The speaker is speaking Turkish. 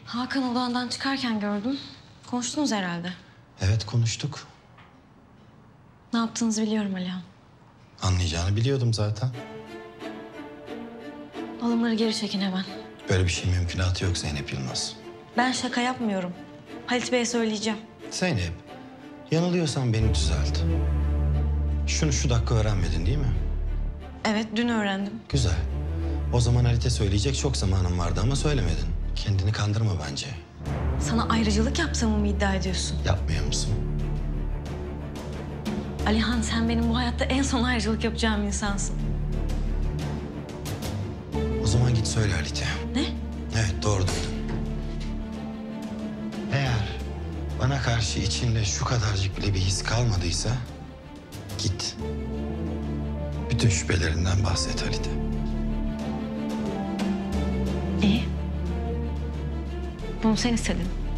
Hakan odandan çıkarken gördüm. Konuştunuz herhalde. Evet, konuştuk. Ne yaptığınızı biliyorum Alihan. Anlayacağını biliyordum zaten. Alımları geri çekin hemen. Böyle bir şey mümkünatı yok Zeynep Yılmaz. Ben şaka yapmıyorum. Halit Bey'e söyleyeceğim. Zeynep, yanılıyorsan beni düzelt. Şunu şu dakika öğrenmedin değil mi? Evet, dün öğrendim. Güzel. O zaman Halit'e söyleyecek çok zamanın vardı ama söylemedin. Kendini kandırma bence. Sana ayrıcalık yaptığımı mı iddia ediyorsun? Yapmıyor musun? Alihan, sen benim bu hayatta en son ayrıcalık yapacağım insansın. O zaman git söyle Halit'e. Ne? Evet, doğru duydun. Eğer bana karşı içinde şu kadarcık bile bir his kalmadıysa... git. Bütün şüphelerinden bahset Halit'e. İyi. Bunu sen istedin.